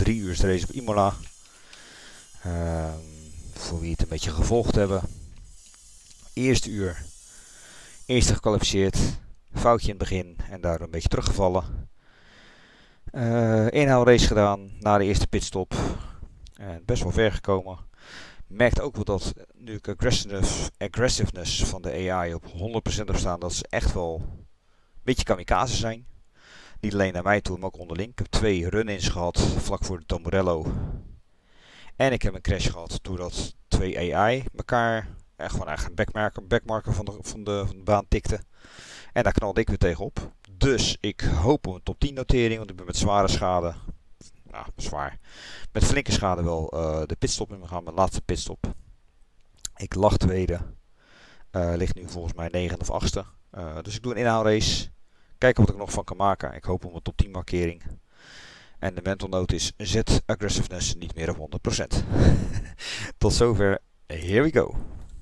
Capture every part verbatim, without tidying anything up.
drie uur race op Imola. Uh, voor wie het een beetje gevolgd hebben. Eerste uur. Eerste gekwalificeerd. Foutje in het begin en daar een beetje teruggevallen. Uh, inhaalrace gedaan na de eerste pitstop. En best wel ver gekomen. Merkt ook wel dat nu ik aggressiveness, aggressiveness van de A I op honderd procent heb staan, dat ze echt wel een beetje kamikaze zijn. Niet alleen naar mij toe, maar ook onderling. Ik heb twee run-ins gehad vlak voor de Tamburello. En ik heb een crash gehad doordat twee A I elkaar echt gewoon eigenlijk een backmarker, backmarker van, de, van, de, van de baan tikten. En daar knalde ik weer tegenop. Dus ik hoop op een top tien notering, want ik ben met zware schade, nou zwaar, met flinke schade wel uh, de pitstop in gaan, mijn laatste pitstop. Ik lag tweede, uh, ligt nu volgens mij negende of achtste. Uh, dus ik doe een inhaalrace, kijken wat ik nog van kan maken. Ik hoop op een top tien markering. En de mental note is, zet aggressiveness niet meer op honderd procent. Tot zover, here we go.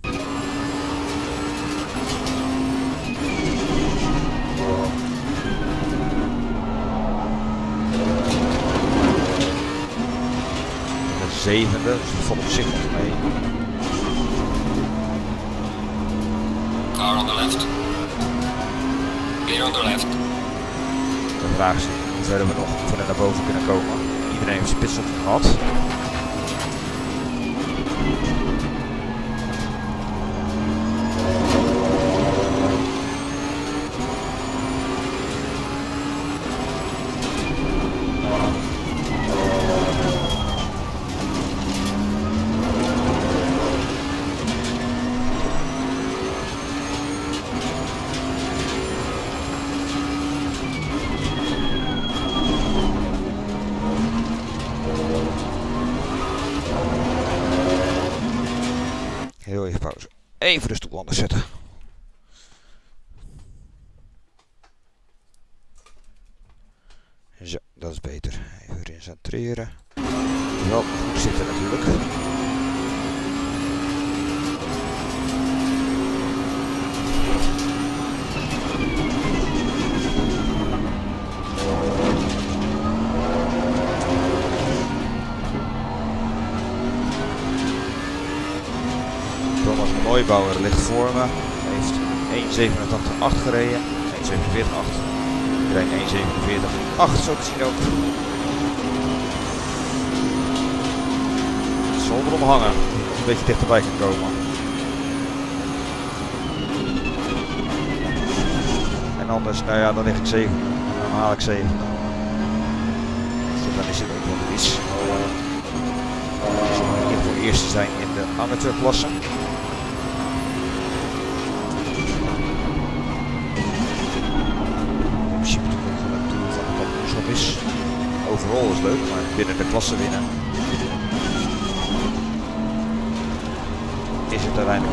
Zevende, dus dat valt op zich nog mee. Car on the left. Clear on the left. De vraag is hoe verder we nog voor naar boven kunnen komen. Iedereen heeft zijn pitstop gehad. Heel even pauze. Even de stoel anders zetten. Zo, dat is beter. Even erin centreren. Wel goed zitten natuurlijk. Mooibouwer ligt voor me. Hij heeft één zevenentachtig acht gereden. één zevenenveertig acht. Ik rijd één zevenenveertig acht, zo te zien ook. Zonder omhangen. Als een beetje dichterbij kan komen. En anders, nou ja, dan lig ik zeven. Dan haal ik zeven. Dus dan is het ook wat het is. Dus om in ieder geval eerst te zijn in de amateurklasse. Is. Overal is leuk, maar binnen de klasse winnen is het uiteindelijk.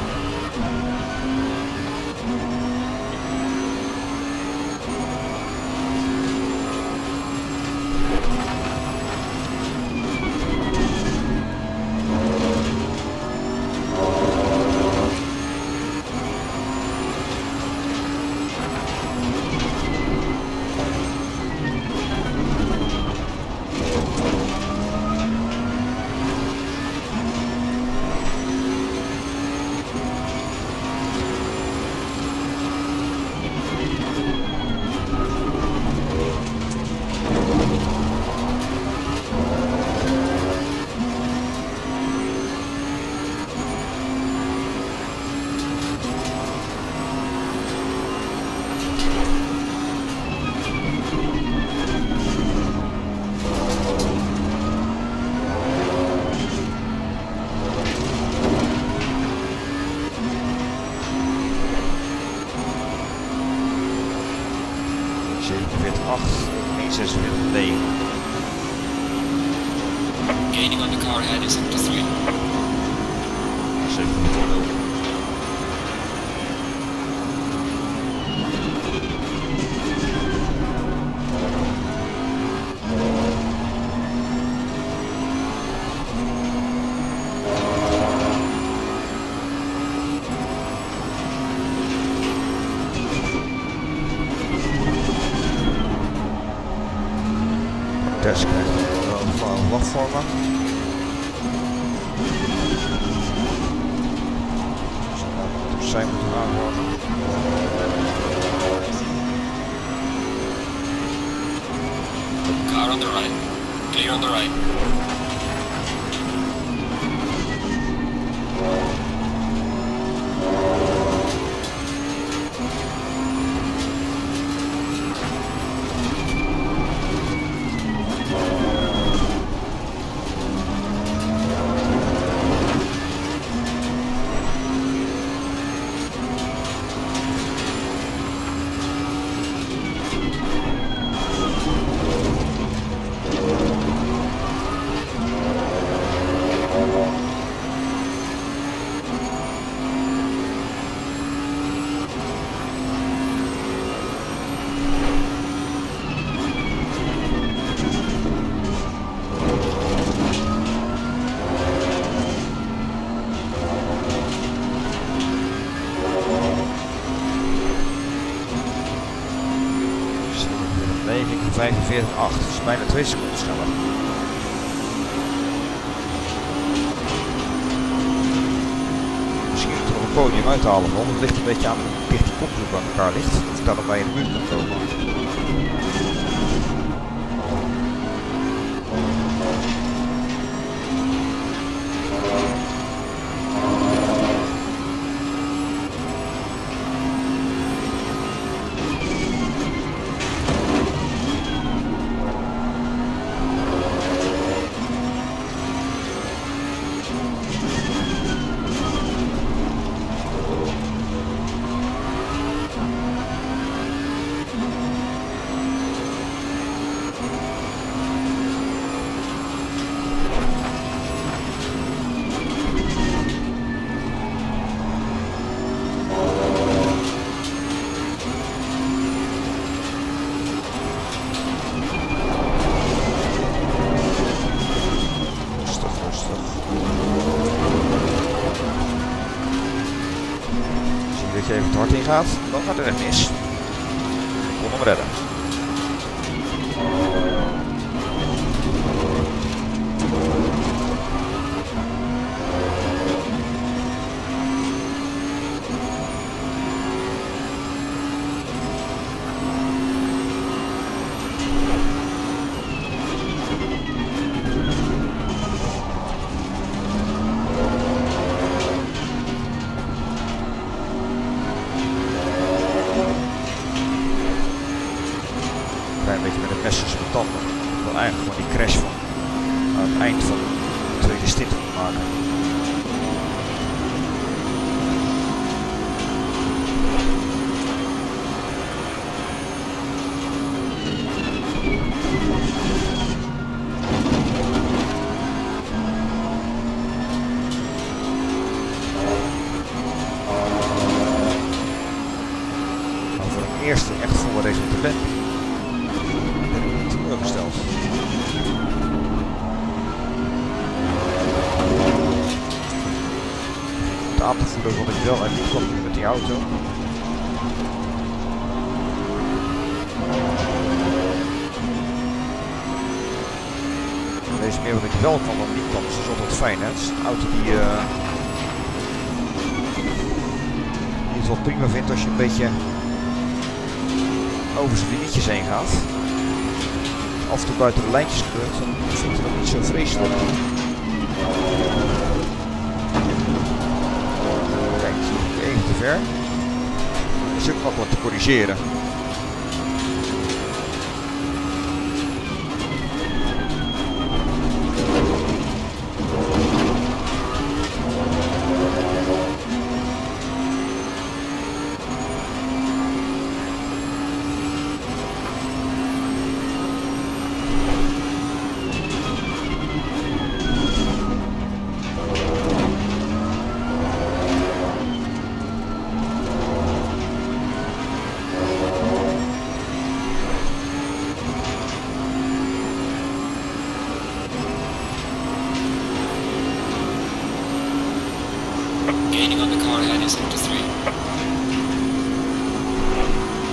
zevenenveertig acht, één zesenveertig negen. Gaining on the car ahead is up to three. zevenenveertig nul. Test krijgt Gewoon wachtvormen. Zij moeten aanhoren. Car on the right. Clear on the right. vijfenveertig komma acht, dus bijna twee seconden sneller. Misschien moet er nog een podium uithalen, want het ligt een beetje aan hoe dicht die kopgroep aan elkaar ligt. Of ik daar nog bij in de buurt kan komen. Dat je even te hard in gaat, dan gaat er echt mis. Ik kon hem redden. Een beetje met het mes tussen mijn tanden. Ik wil eigenlijk gewoon die crash van aan het eind van de tweede stint maken. Nou, voor een eerste echt volle race met de band. Gesteld. Het aan te voelen wat ik wel en niet kon met die auto. Deze meer wat ik wel kan dan niet kan, dus dat is altijd fijn. Hè? Het is een auto die, uh, die het wel prima vindt als je een beetje over zijn limietjes heen gaat. Af en toe buiten de lijntjes gebeurt, dan vind ik dat niet zo vreselijk. Kijk, even te ver. Dat is ook makkelijk te corrigeren. Gaining on the car ahead is pt three.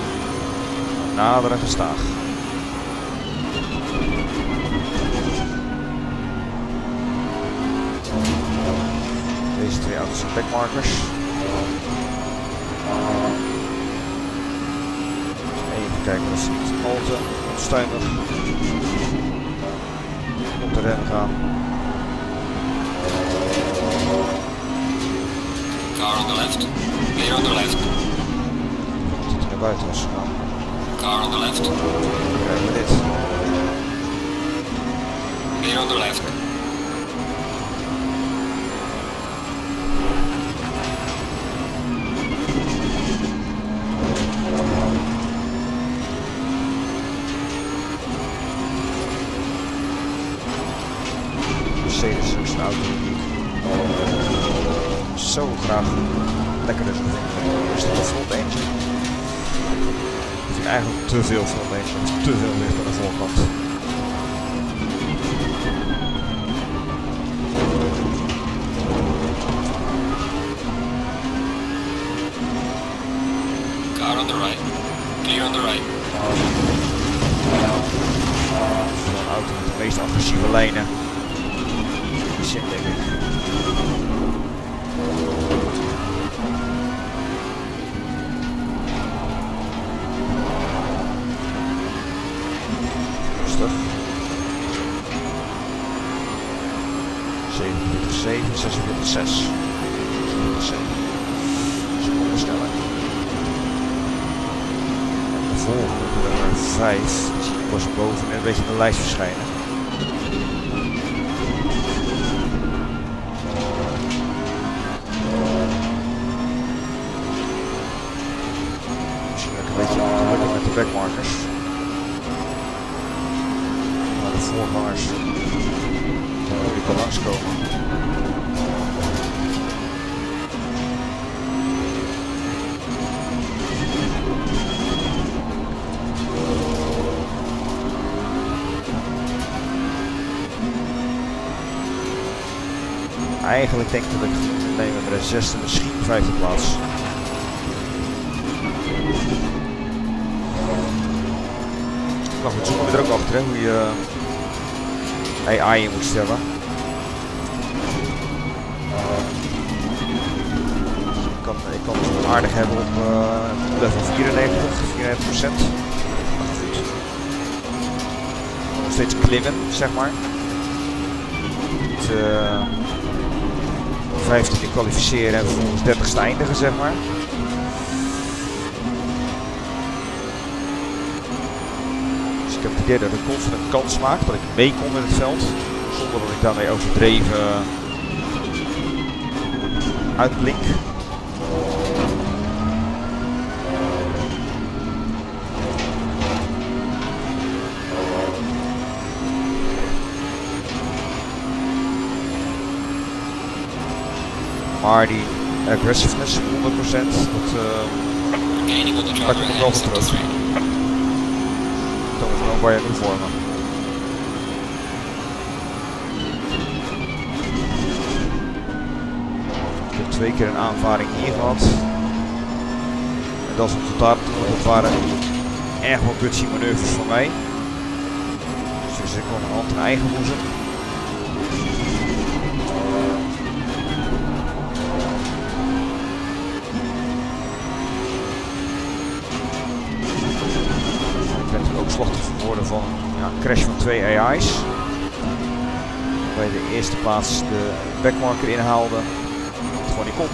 Naderen gestaag. auto's zijn backmarkers. Even kijken of ze niet al te onstuimig op de rennen gaan. Car on the left. Clear on the left. Dat hij naar buiten was gegaan. Car on the left. Dan krijgen we dit. Clear on the left. Mercedes is een auto die ik zo graag lekker is. Is dat de front engine? Dat is eigenlijk te veel front engine, te veel licht aan de voorkant. Car on the right. Clear on the right. Zo'n auto met de meest agressieve lijnen. Sim, denk ik. Rustig. zevenentwintig zeven, zesentwintig zes. Seconden sneller. En de volgende, nummer vijf, die zie ik pas boven en een beetje in de lijst verschijnen. Misschien een beetje ontwikkelen met de backmarkers. Maar de voorgangers die kan langskomen. Eigenlijk denk ik dat ik moet nemen met de zesde, misschien vijfde plaats. Maar goed, zo kom je er ook achter, hè, hoe je A I in moet stellen. Ik kan, ik kan het aardig hebben op uh, level vierennegentig, vierennegentig procent. Nog steeds klimmen, zeg maar. Niet uh, vijftiende kwalificeren en vervolgens dertigste eindigen, zeg maar. Dus ik heb het idee dat ik constant een kans maak, dat ik meekom in het veld, zonder dat ik daarmee overdreven uitblink. Maar die aggressiveness, honderd procent, dat uh, pak ik nog wel van terug. Dat is wel waar je nu voor me. Ik heb twee keer een aanvaring hier gehad. En dat is een resultaat, dat waren erg wel gutsy manoeuvres voor mij. Dus ik kon een hand in eigen boezem. Slachtoffer geworden van ja, een crash van twee A I's. Waarbij de eerste plaats de backmarker inhaalde. Het gewoon niet kon.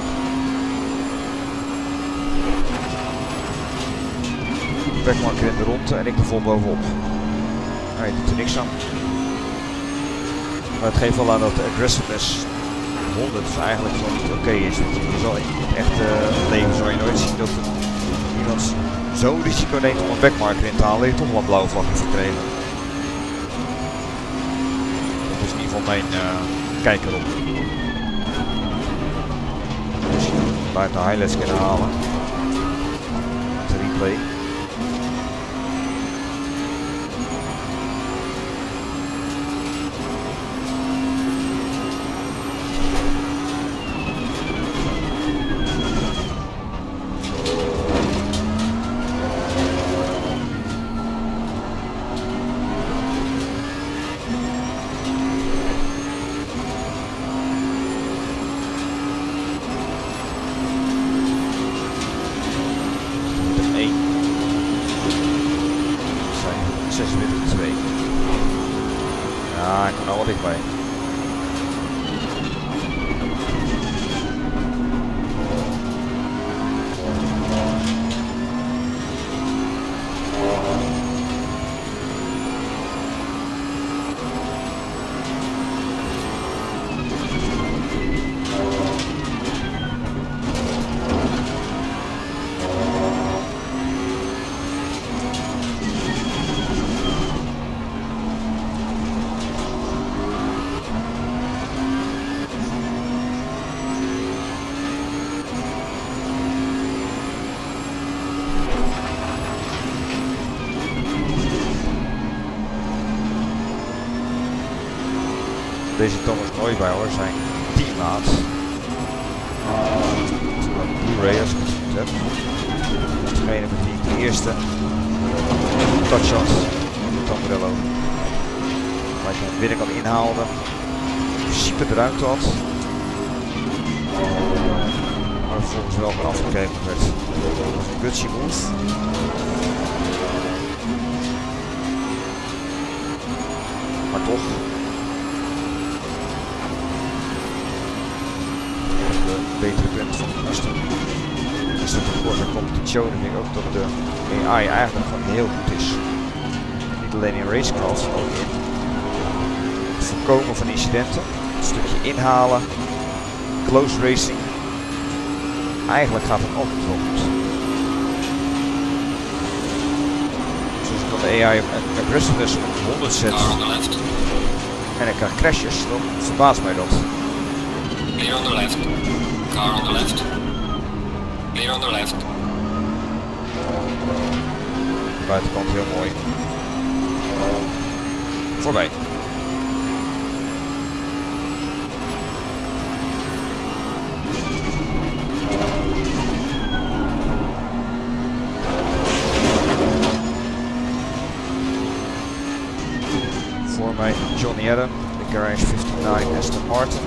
De backmarker in de ronde en ik er vol bovenop. Nou, je doet er niks aan. Maar het geeft wel aan dat de aggressiveness honderd dus eigenlijk gewoon niet oké is. Want je zal in het echte leven zal je nooit zien dat iemand zo'n risico neemt om een backmarker in te halen, je toch wel een blauwe vlag heeft gekregen. Dat is in ieder geval mijn uh, kijk erop. Misschien dat we buiten highlights kunnen halen. De replay. Ja, ik kom al wat dichtbij. Deze Thomas nooit bij hoor, zijn teammaat. Blu-ray als ik het goed heb. Dat is degene met wie ik de eerste touch had. Tom Morello. Waar ik de binnenkant inhaalde. In principe eruit had. Maar vervolgens wel weer afgekeken werd. Dat was een gutsy move. Maar toch. Betere punt van de eerste. Als het tekort naar competitie, dan denk ik ook dat de A I eigenlijk gewoon heel goed is. Niet alleen in racecraft, maar ook in het voorkomen van incidenten. Een stukje inhalen, close racing. Eigenlijk gaat het altijd wel goed. Dus als ik dan de A I op aggressiveness op honderd zet en ik krijg crashes, dan verbaast mij dat. Clear on the left. Car on the left. Clear on the left. De buitenkant heel mooi. Voorbij. Voor mij Johnny Adam, de Garage vijfenvijftig Aston Martin.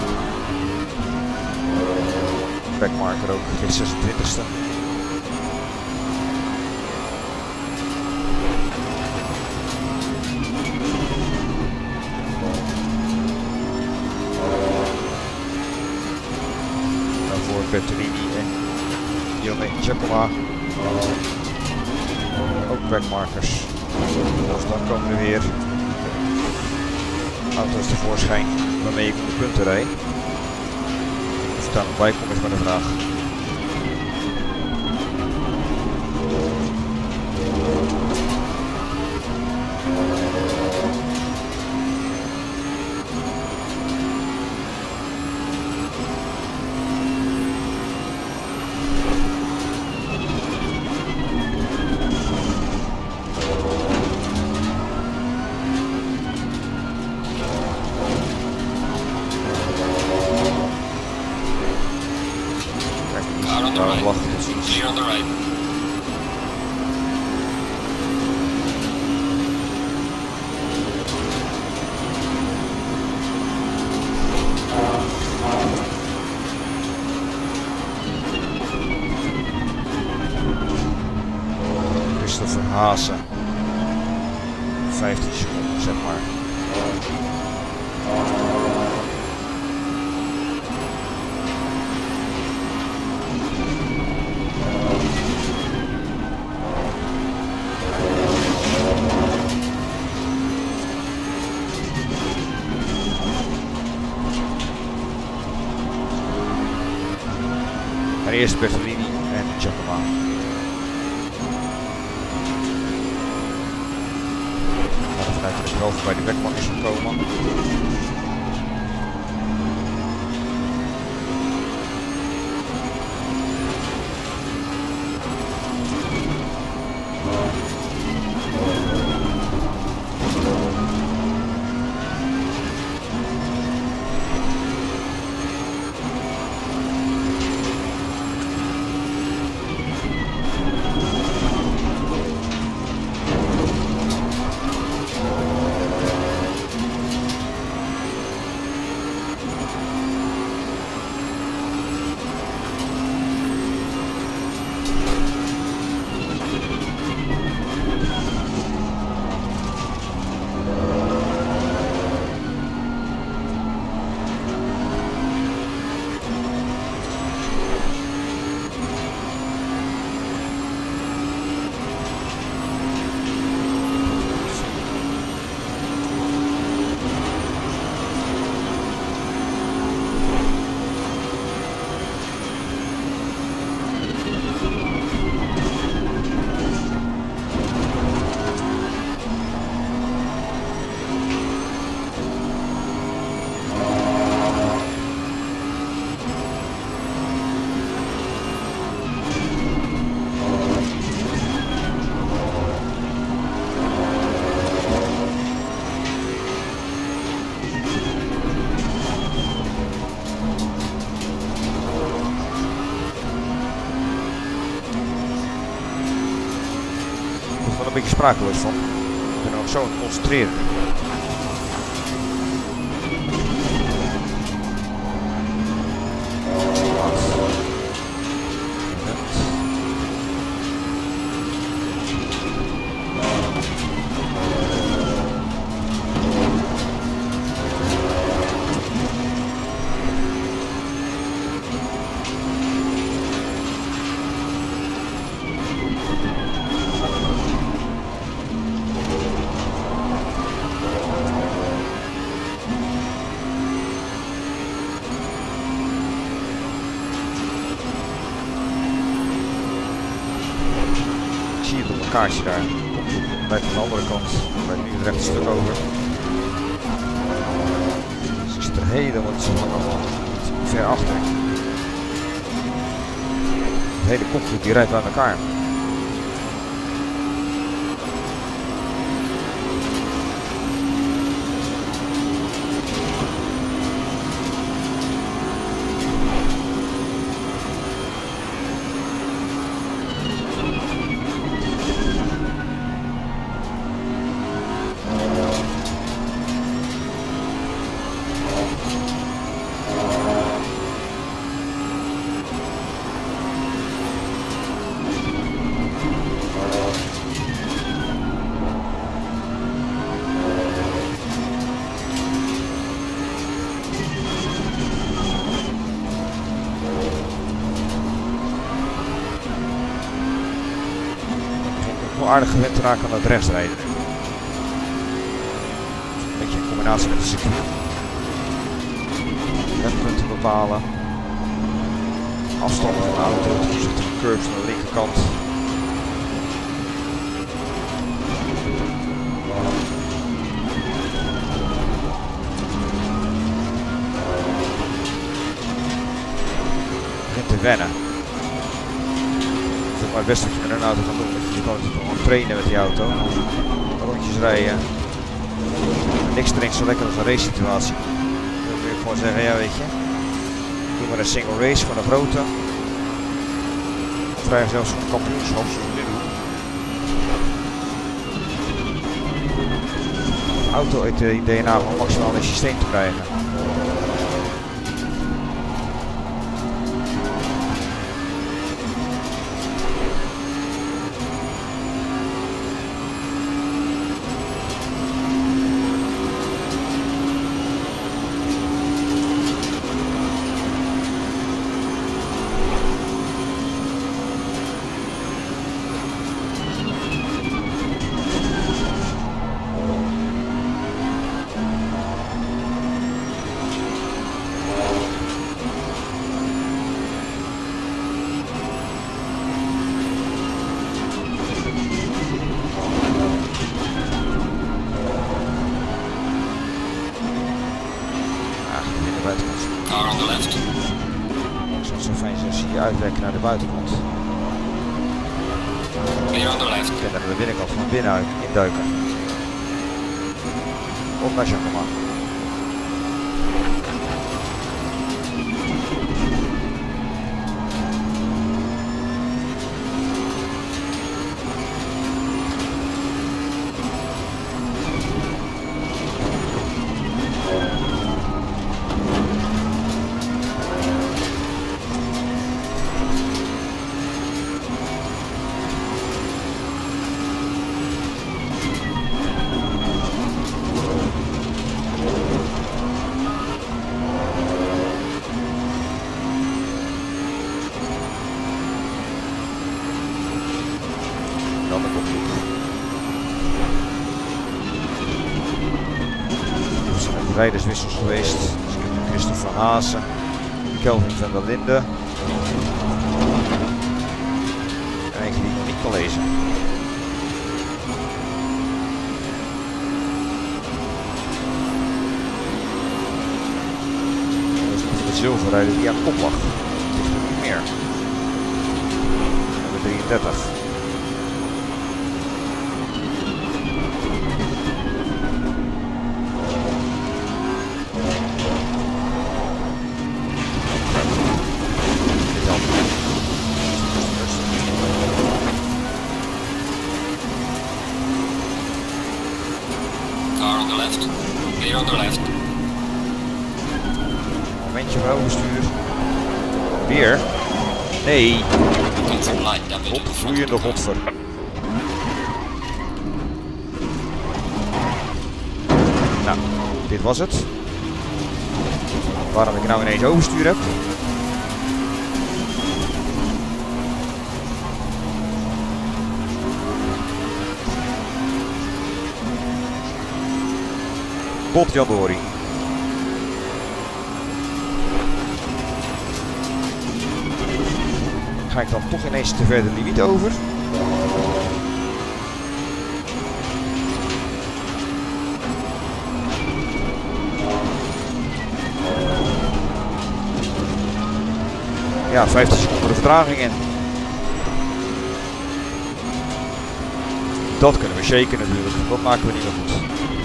Backmarker ook, de zesentwintigste. Dan voor Bertolini en Jonne Giacomo. Ook backmarkers. Dus dan komen er weer auto's tevoorschijn waarmee ik op de punten rijd. Of ik daar nog bij kom is maar de vraag. Clear on the right. Christopher Haase. vijftien seconden zeg maar. En eerst Bertolini en Giacomo. We gaan vanuit de zelf bij de backmarkers komen. beetje sprakeloos van. Ik ben er ook zo aan het concentreren. Kaartje daar. Blijft aan de andere kant. Blijft nu het rechte stuk over. Dus ik zit er helemaal niet zo lang allemaal ver achter. De hele kopgroep die rijdt bij elkaar. Aardig gewend te raken aan het rechtsrijden. Een beetje in combinatie met de circuit. Rempunten bepalen. Afstand van de auto. Er zitten curbs aan de linkerkant. Het begint te wennen. Dat is ook maar het beste wat je met een auto kan doen. Je kan natuurlijk gewoon trainen met die auto, rondjes rijden. En niks drinkt zo lekker als een race situatie. Dan kun je gewoon zeggen, ja weet je, doe maar een single race, gewoon een grote. Of rij je zelfs een kampioenschap zoals we nu doen. De auto heeft het D N A van maximaal in het systeem te krijgen. Car on the left. Ik zou het zo fijn zijn als je uitwerken naar de buitenkant. Clear on the left. Ik kan naar de binnenkant van binnen induiken. Op naar Jacoma. Rijderswissels geweest. Dus ik heb nu Christopher van Haasen, Kelvin van der Linden en eentje die ik nog niet kan lezen. Dat is nog de zilverrijder die aan kop lag. Dat is er niet meer. Nummer drieëndertig. Clear on the left. Momentje voor overstuur. Weer. Nee. Got some light damage on the front. Vloeiende godver. Nou, dit was het. Waarom ik nou ineens overstuur heb. Potjandori. Ga ik dan toch ineens te ver de limiet over? Ja, vijftien seconden de vertraging in. Dat kunnen we shaken natuurlijk. Dat maken we niet meer goed.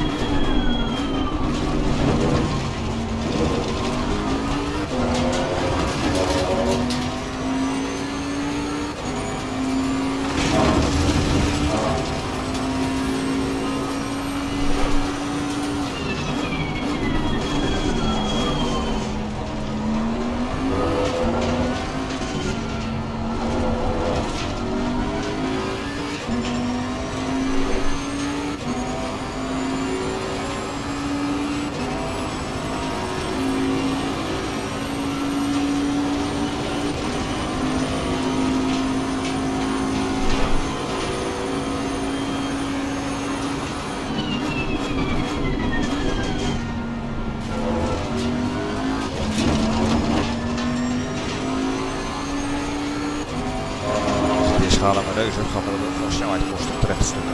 Halen mijn neus op, gaat me dat ook van snelheid kosten terecht stukken.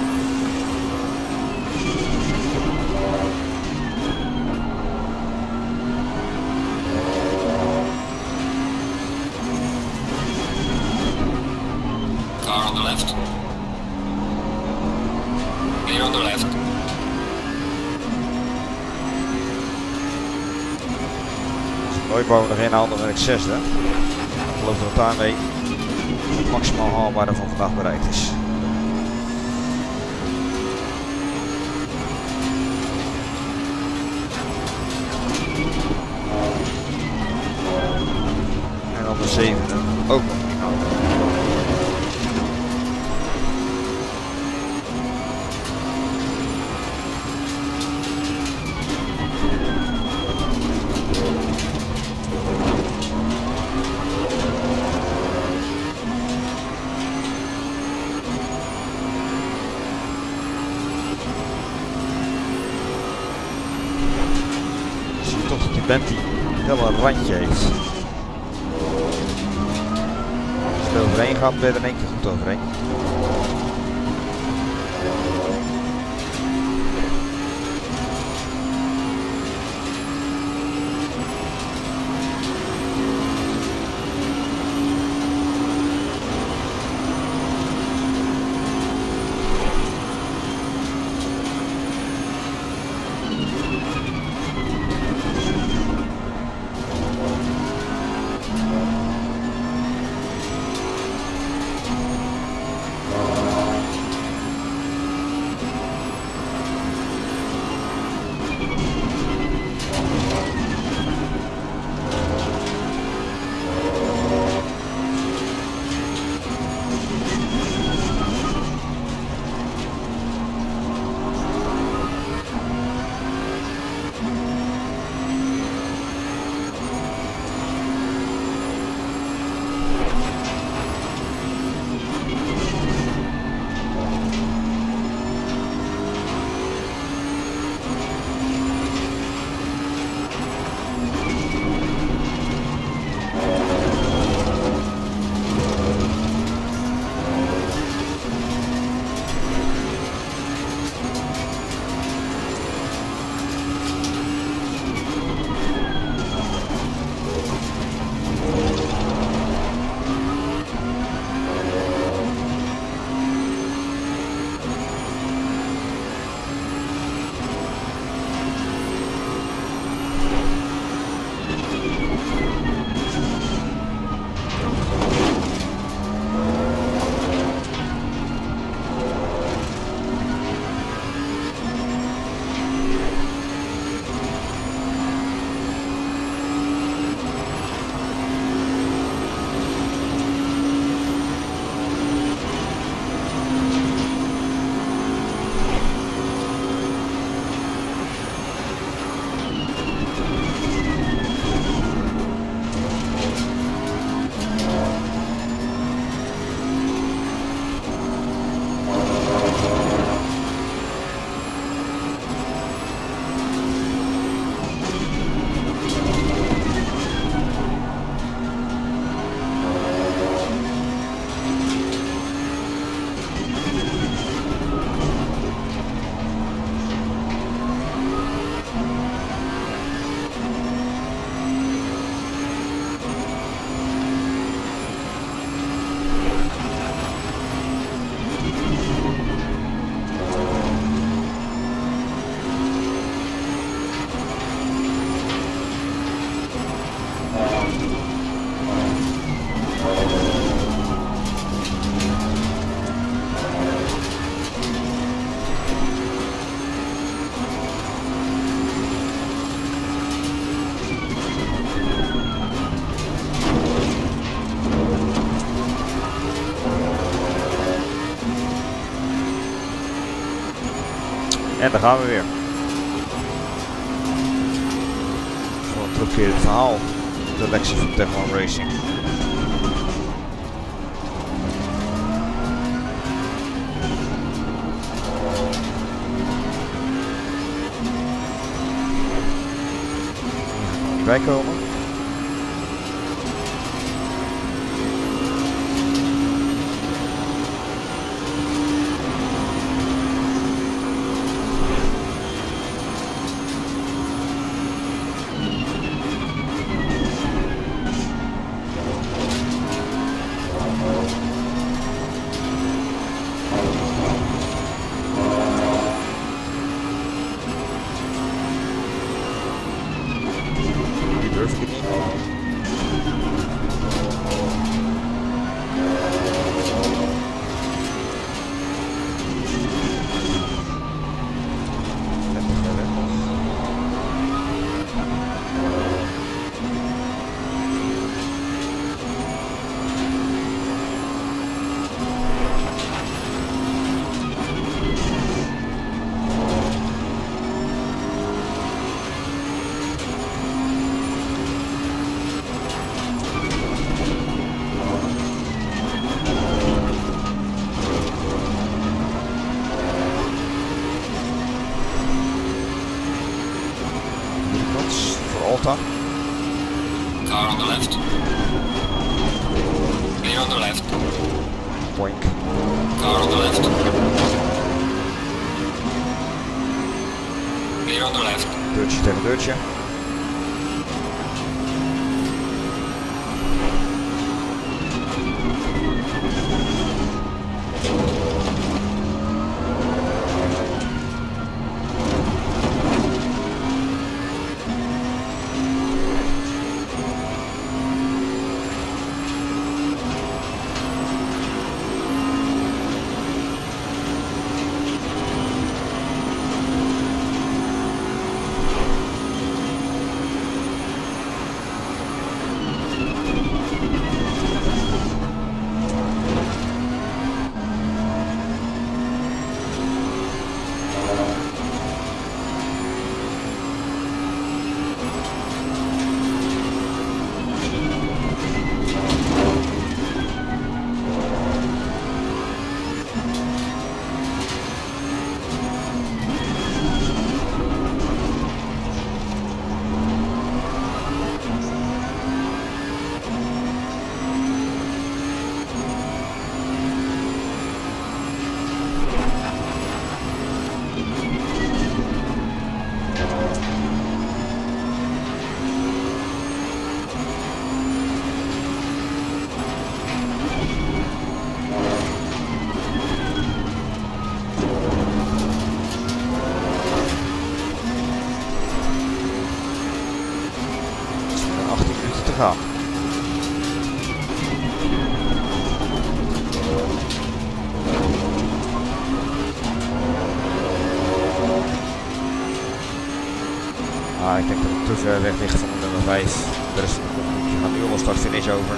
Car on the left. Clear on the left. Als ik nooit boven nog inhaal, dan ben ik zesde. Ik geloof dat het daarmee het maximaal haalbare van vandaag bereikt is. En dan de zevende ook nog niet halen. Bent die wel een randje heeft. Als je er overheen gaat, ben je er in één keer goed overheen. daar gaan we weer. Voor een terugkerend verhaal. De lectie van Techman Racing. Hier bij komen. Car on the left. Clear on the left. Boink. Car on the left. Clear on the left. Deurtje tegen deurtje. Gaan. Ah, ik denk dat ik te ver weg ligt van de nummer vijf. De rest van de kopgroepje gaat nu al start finish over.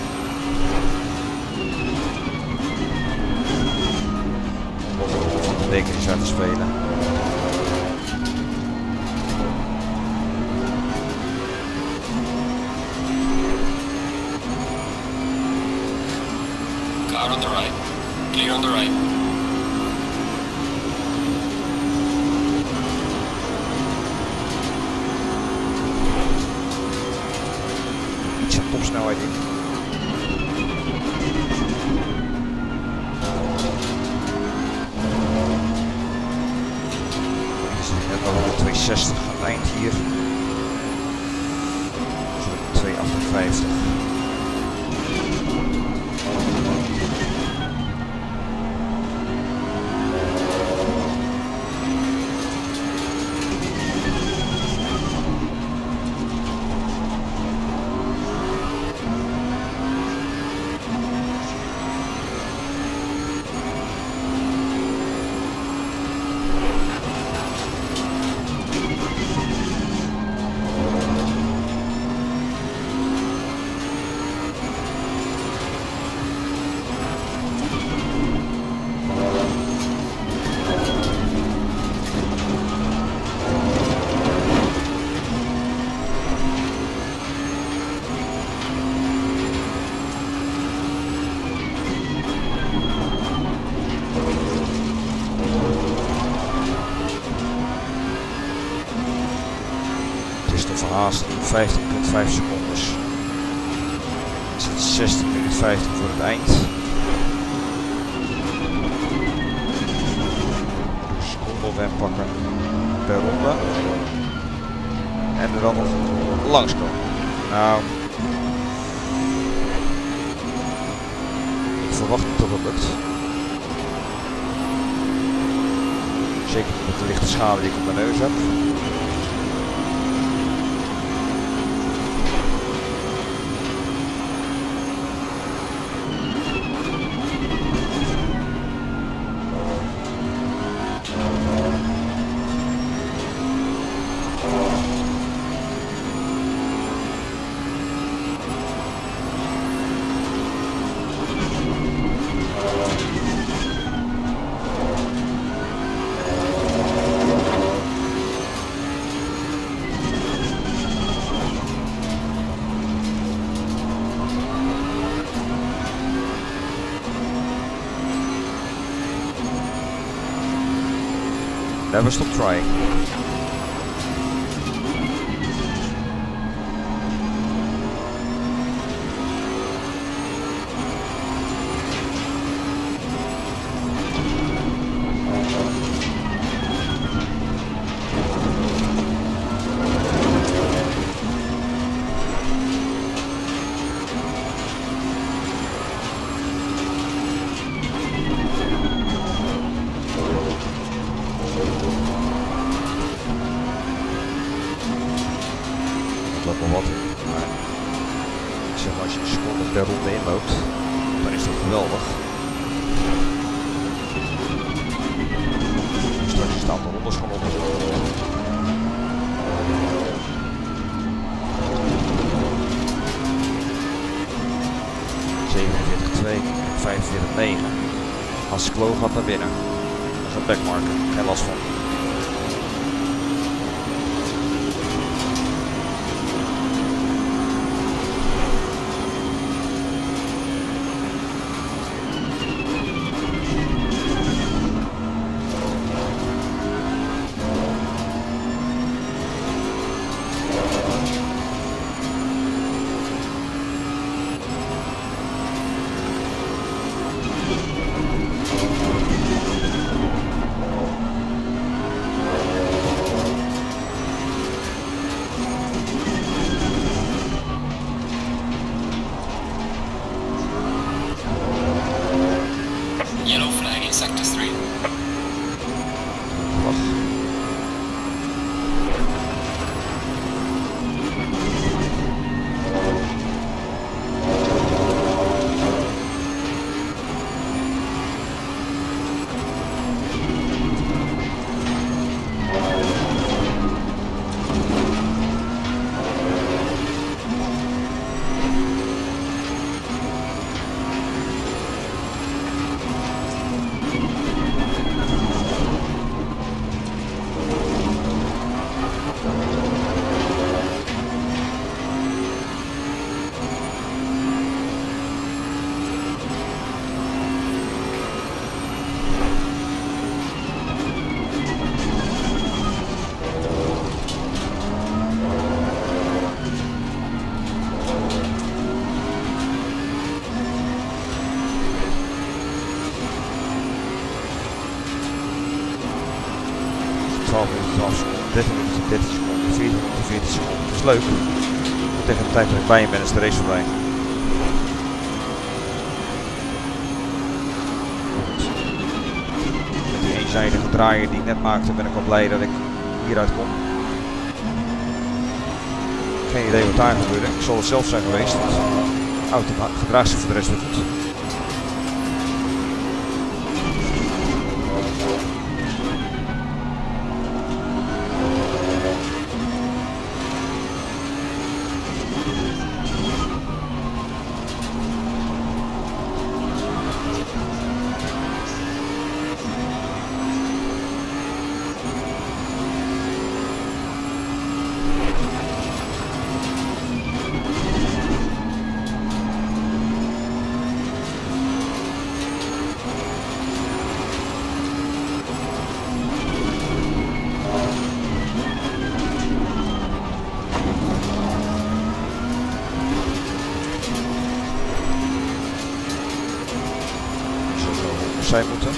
Om de rol van de beker is uit te spelen. Car on the right. Clear on the right. Iets aan topsnelheid in. Net over de tweehonderdzestig aan het eind hier. tweehonderdachtenvijftig. verhaasten. vijftien komma vijf seconden. Is het zestien minuten vijftien voor het eind. Seconde op hem pakken per ronde. En er dan nog langskomen. Nou, ik verwacht niet dat het lukt. Zeker met de lichte schade die ik op mijn neus heb. Never stop trying. Nog wat in. Maar ik zeg maar, als je een seconde per ronde inloopt, dan is dat geweldig. Straks is het aantal rondes gewoon op. zevenenveertig twee, vijfenveertig negen. Als Klo gaat naar binnen, dan gaat backmarken, geen last van. Yellow flag in sector three. twaalf minuten, twaalf seconden, dertien minuten, dertien seconden, veertien minuten, veertien seconden. Het is leuk. Tegen de tijd dat ik bij je ben is de race voorbij. Met die eenzijdige draaier die ik net maakte ben ik wel blij dat ik hieruit kom. Geen idee wat daar gebeurde. Ik zal het zelf zijn geweest. De auto gedraagt zich voor de rest weer goed. opzij moeten.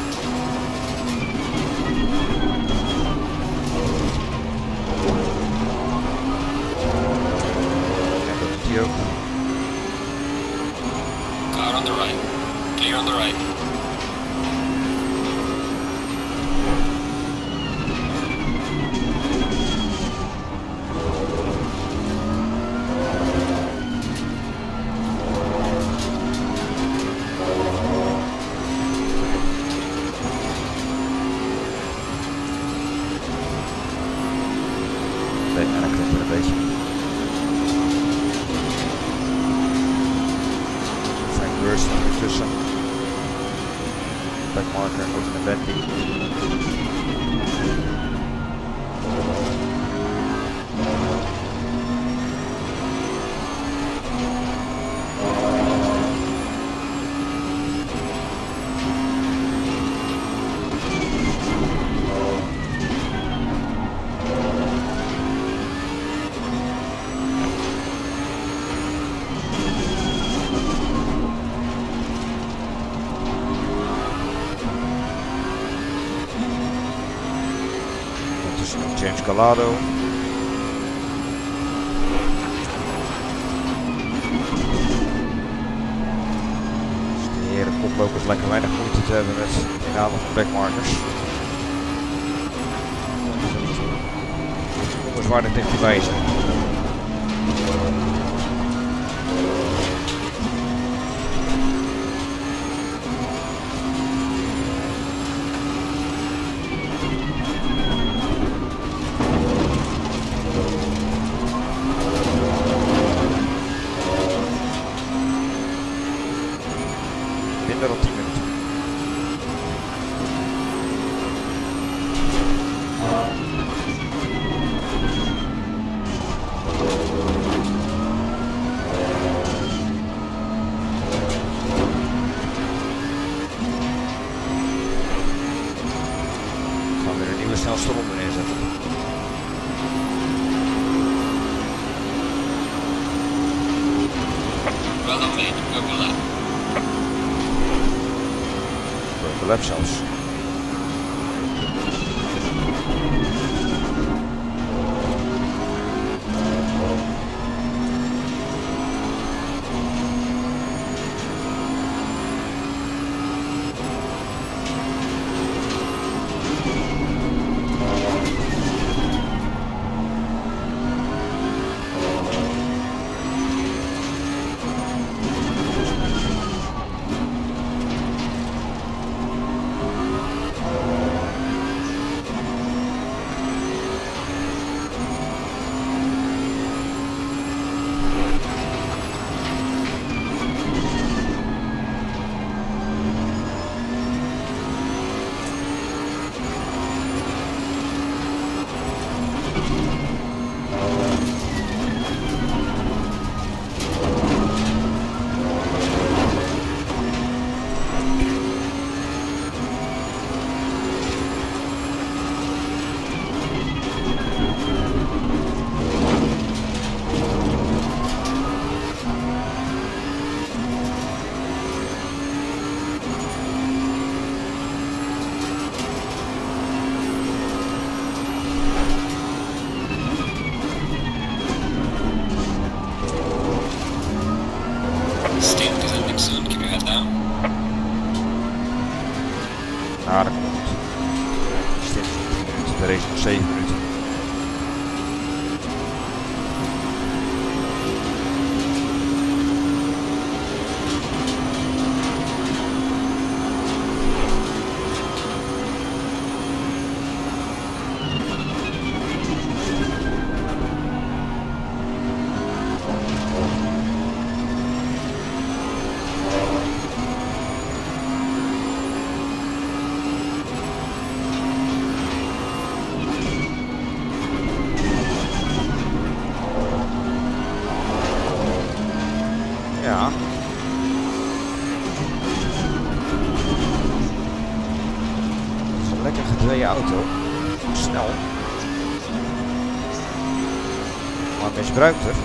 En dat doet hij ook. Car on the right. Clear on the right. En dan knipt er een beetje. Frank Burst ertussen. Backmarker ook in de Bentley. James Calado. Dus de heren koplopers lekker weinig moeite te hebben met het inhalen van backmarkers. Onbezwaardig dichterbij zijn. Minder dan tien minuten. Gaan we weer een nieuwe snelste ronde neerzetten. Well done, mate. Go for that. De lap zelfs. Nou, dat komt goed. Stint tien minuten, de race nog zeven minuten. Ja. Het is een lekker gedreven auto. Snel. Maar misbruikt er.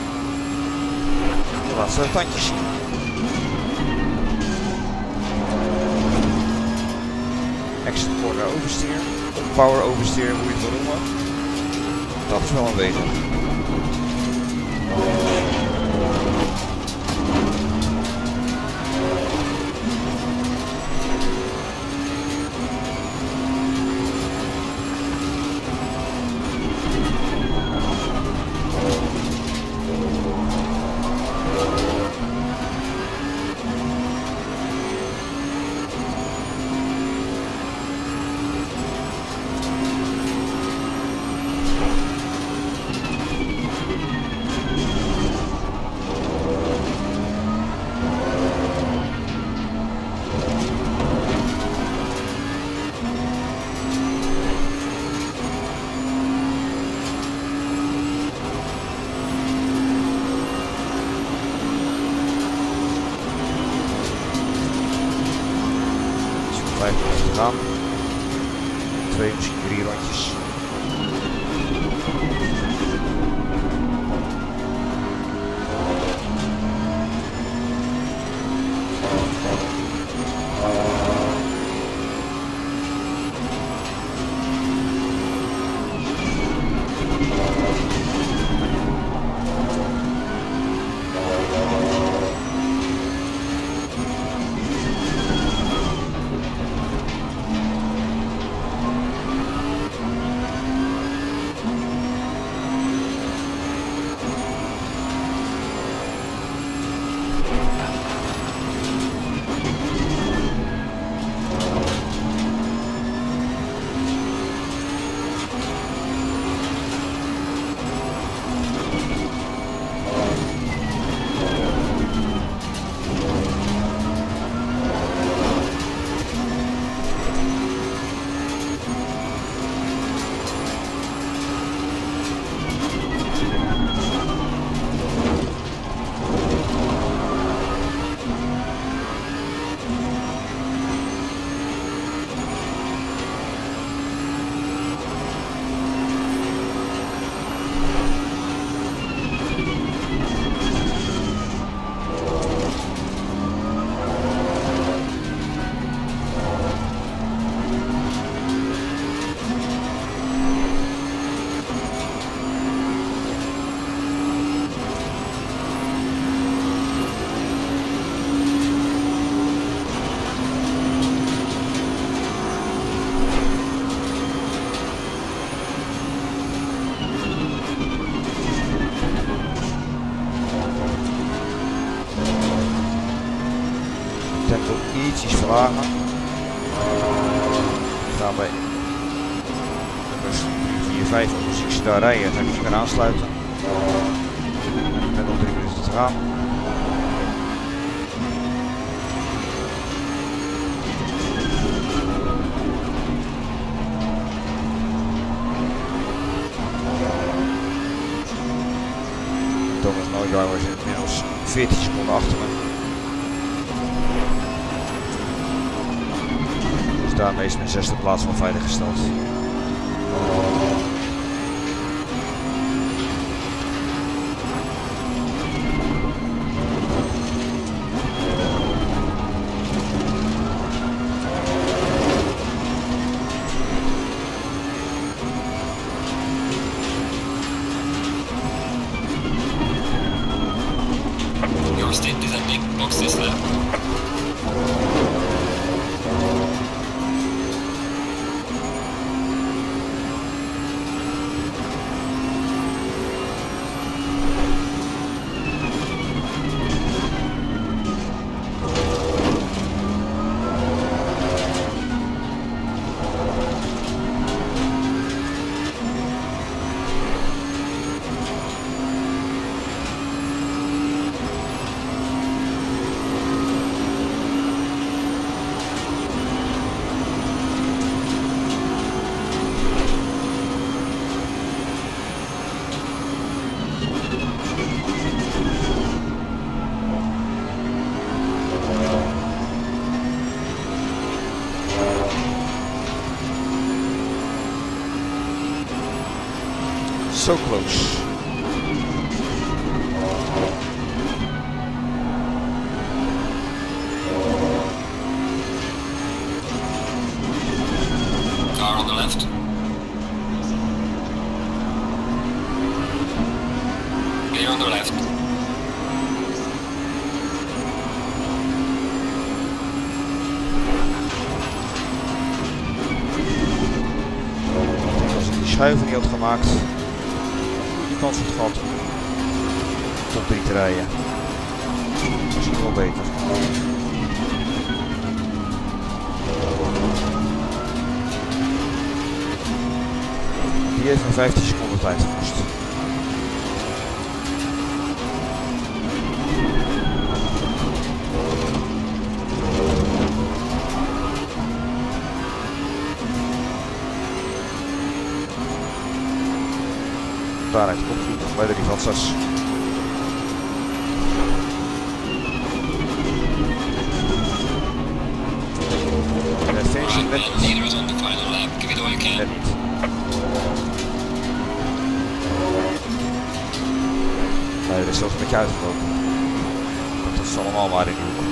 Laat ze de tandjes zien. Exit corner oversteer. Power oversteer, hoe je het wil noemen. Dat is wel aanwezig. vijf minuten gaan. Twee, misschien drie rondjes. Tempo ietsjes verlagen. Dan gaan wij nummers drie, vier, vijf op muziek daar rijden, dan kan ik gaan aansluiten. Met nog drie minuten te gaan. Thomas Neugebauer is inmiddels veertien seconden achter me. Dus daarmee is mijn zesde plaats wel veiliggesteld. Your state descending, box this left. So close. Clear on the left. Als ik die schuiven niet had gemaakt, die kans had gehad om top drie te rijden. Misschien wel beter. Die heeft me vijftien seconden tijd gekost. Daaruit komt goed bij de rivatsas. En finishing net niet. Leader is on the final lap. Give it all you can. Net niet. Nee, er is zelfs een beetje uitgelopen. Dat is allemaal maar in de hoek.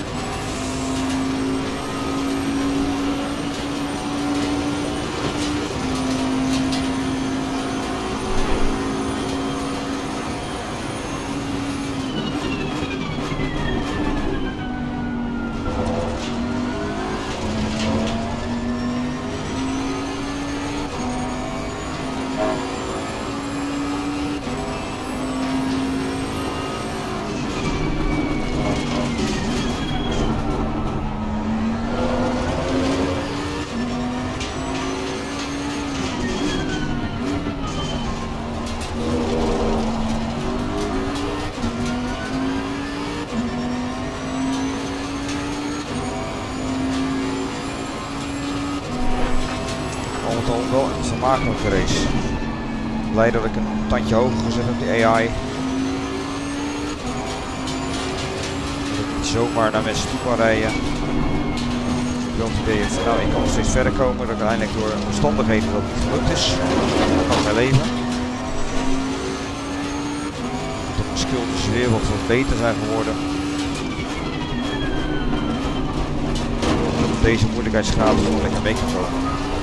Al wel een vermakelijke race. Blij dat ik een tandje hoger gezet heb, die A I. Dat ik niet zomaar naar mensen toe kan rijden. Ik wil het idee van nou, ik kan nog steeds verder komen, dat ik uiteindelijk door omstandigheden dat niet gelukt is. Dat kan mijn leven. Dat mijn skills weer wat, wat beter zijn geworden. Dat op deze moeilijkheidsgraad gewoon lekker mee kan komen.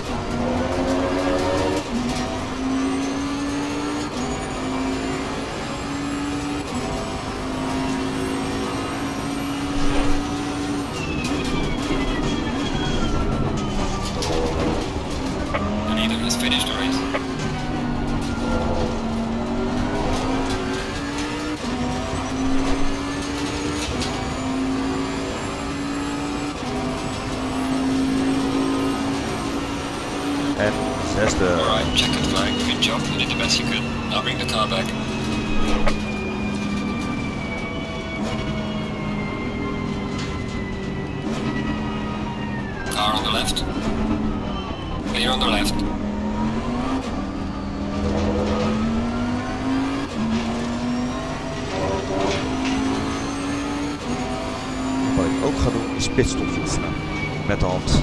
Finish the race. En zesde. Alright, check it flag. Good job. You did the best you could. Now bring the car back. Car on the left. Clear on the left. Wat ik ook ga doen is pitstops oefenen met de hand.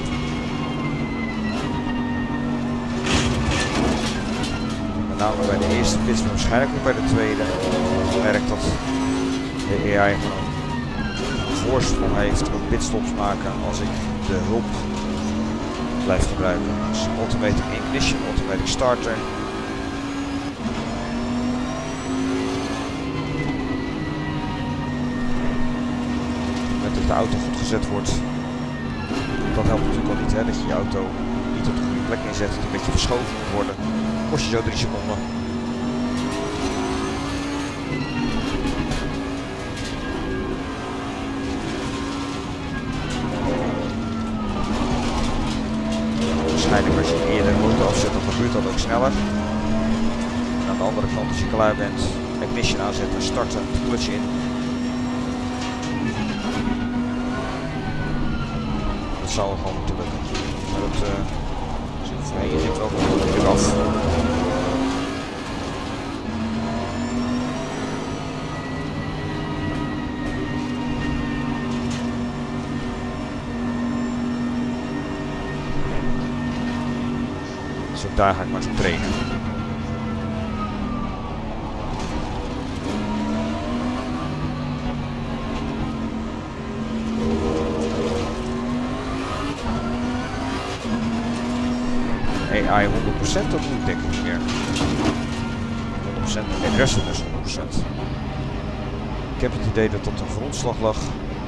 Met name bij de eerste pits, maar waarschijnlijk ook bij de tweede. Ik merk dat de A I gewoon voorsprong heeft op pitstops maken als ik de hulp blijf gebruiken. Dus automatic ignition, automatic starter. Met dat de auto goed gezet wordt. Dat helpt natuurlijk al niet, hè, dat je je auto niet op de goede plek inzet, dat het een beetje verschoven moet worden. Kost je zo drie seconden. Waarschijnlijk als je eerder de motor afzet, dan gebeurt dat ook sneller. En aan de andere kant, als je klaar bent, ignition aanzetten, starten, clutch in. Dat zou gewoon moeten lukken. Maar dat uh, voor mij hier zit wel goed af. Dus ook daar ga ik maar eens op trainen. A I honderd procent, dat doe ik denk ik niet meer. honderd procent, en de rest is honderd procent. Ik heb het idee dat dat een grondslag lag.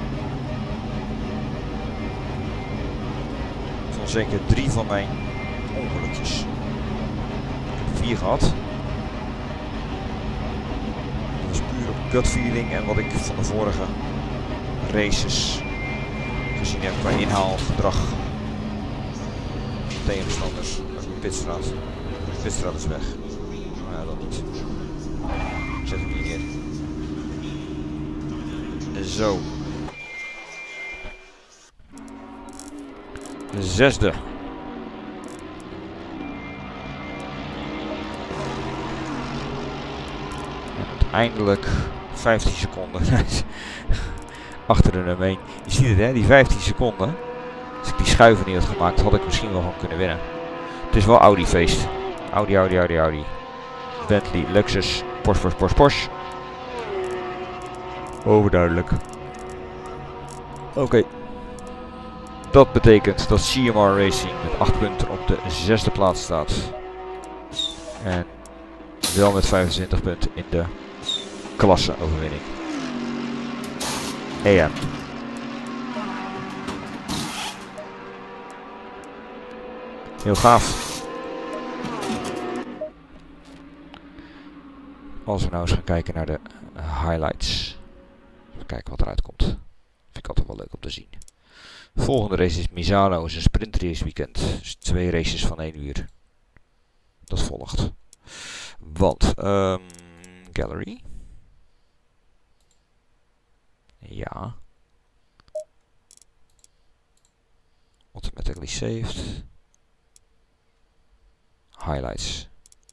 Van zeker drie van mijn ongelukjes. Ik heb vier gehad. Dat was puur op gut feeling en wat ik van de vorige races gezien heb qua inhaalgedrag. Tegenstanders. Dat is mijn pitstraat. De pitstraat is weg. Nou ja, dat niet. Ik zet hem hier neer. Zo. De zesde. Uiteindelijk vijftien seconden. Achter de nummer één. Je ziet het, hè, die vijftien seconden. Als ik die schuiven niet had gemaakt, had ik misschien wel gewoon kunnen winnen. Het is wel Audi feest. Audi, Audi, Audi, Audi. Bentley, Lexus, Porsche, Porsche, Porsche, Porsche. Overduidelijk. Oké. Okay. Dat betekent dat C M R Racing met acht punten op de zesde plaats staat. En wel met vijfentwintig punten in de klasse-overwinning. A M. Heel gaaf. Als we nou eens gaan kijken naar de highlights. Even kijken wat eruit komt. Vind ik altijd wel leuk om te zien. Volgende race is Misano, is een sprintrace weekend. Dus twee races van één uur. Dat volgt. Want, um, gallery. Ja. Automatically saved. Highlights.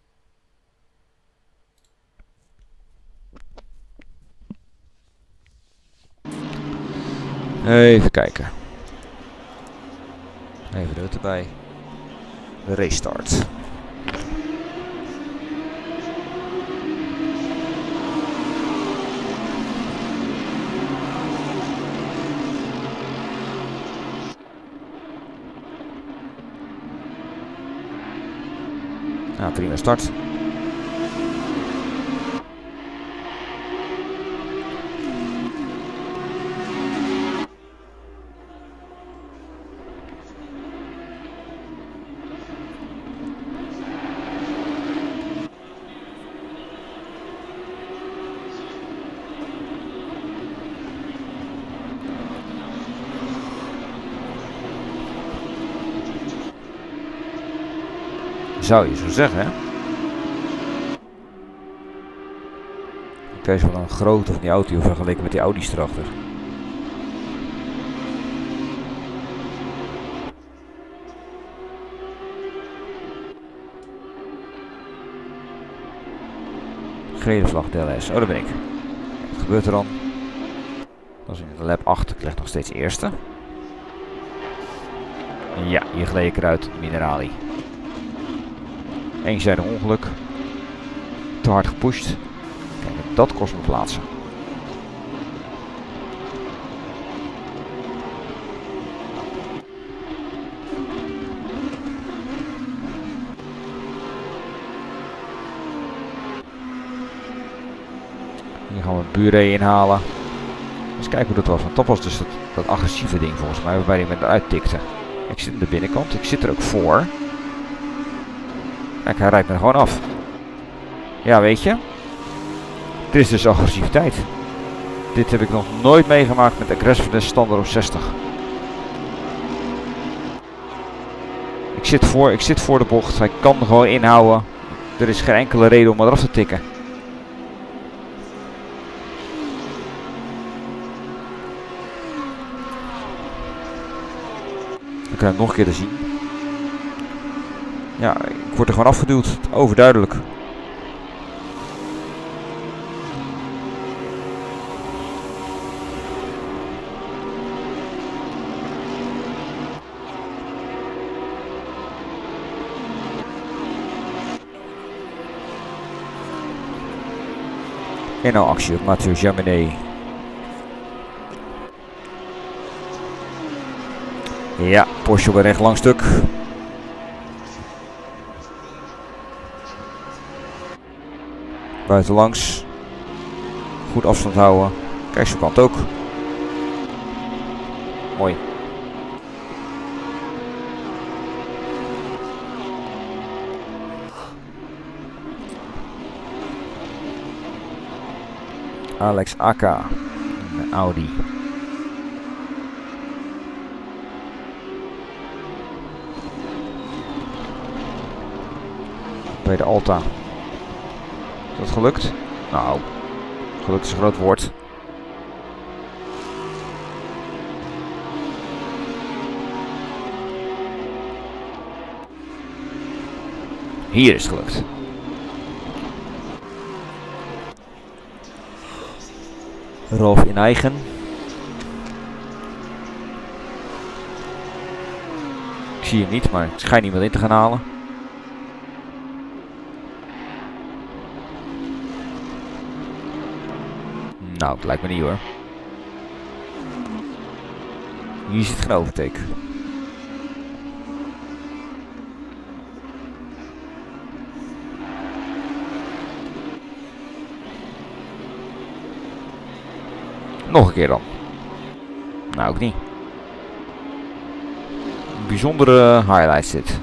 Even kijken. Even de erbij. De race start. Ja, prima start. Zou je zo zeggen, hè? Oké, is wel een grote van die auto vergeleken met die Audi's erachter. Gele vlag D L S. Oh, daar ben ik. Wat gebeurt er dan? Dat is in de lap acht. Ik leg nog steeds eerste. Ja, hier gleed ik eruit. Minerali. Eenzijdig ongeluk. Te hard gepusht. Kijk, dat kost me plaatsen. Hier gaan we een buurree inhalen. Eens kijken hoe dat was. Want dat was dus dat, dat agressieve ding volgens mij. Waarbij hij me eruit tikte. Ik zit aan de binnenkant. Ik zit er ook voor. Kijk, hij rijdt me gewoon af. Ja, weet je. Dit is dus agressiviteit. Dit heb ik nog nooit meegemaakt met aggressiveness standaard op zestig. Ik zit voor, ik zit voor de bocht. Hij kan gewoon inhouden. Er is geen enkele reden om eraf te tikken. Ik kan het nog een keer te zien. Ja, ik word er gewoon afgeduwd. Overduidelijk. En nou actie op Mathieu Jaminet. Ja, Porsche op een recht lang stuk. Buitenlangs. Goed afstand houden. Kijk, zo kan het ook. Mooi. Alex Akka. Een Audi. Bij de Alta. Is dat gelukt? Nou, gelukt is een groot woord. Hier is het gelukt. Rolf in eigen. Ik zie hem niet, maar het schijnt iemand in te gaan halen. Nou, het lijkt me niet hoor. Hier zit geen overtake. Nog een keer dan. Nou, ook niet. Een bijzondere highlight dit.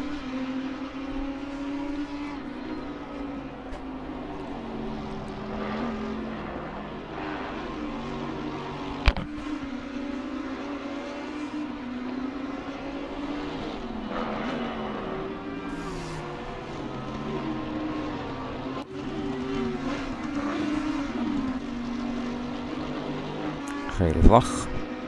Gele vlag.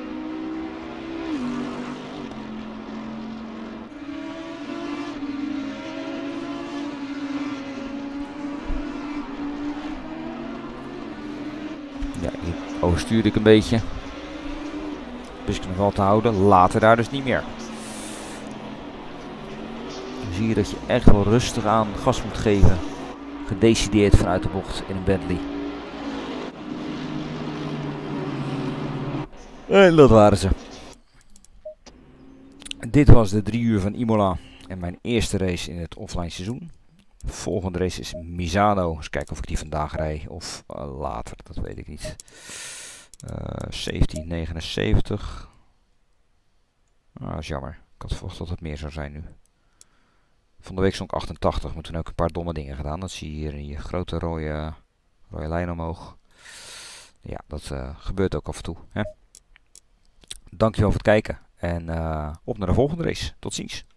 Ja, hier overstuurde ik een beetje. Dus ik nog wel te houden. Later daar dus niet meer. Dan zie je dat je echt wel rustig aan gas moet geven. Gedecideerd vanuit de bocht in een Bentley. En dat waren ze. Dit was de drie uur van Imola en mijn eerste race in het offline seizoen. De volgende race is Misano. Eens kijken of ik die vandaag rijd of uh, later, dat weet ik niet. Uh, zeventien negenenzeventig. Ah, dat is jammer. Ik had verwacht dat het meer zou zijn nu. Van de week stond ik achtentachtig, maar toen ook een paar domme dingen gedaan. Dat zie je hier in je grote rode, rode lijn omhoog. Ja, dat uh, gebeurt ook af en toe. Hè? Dankjewel voor het kijken en uh, op naar de volgende race. Tot ziens.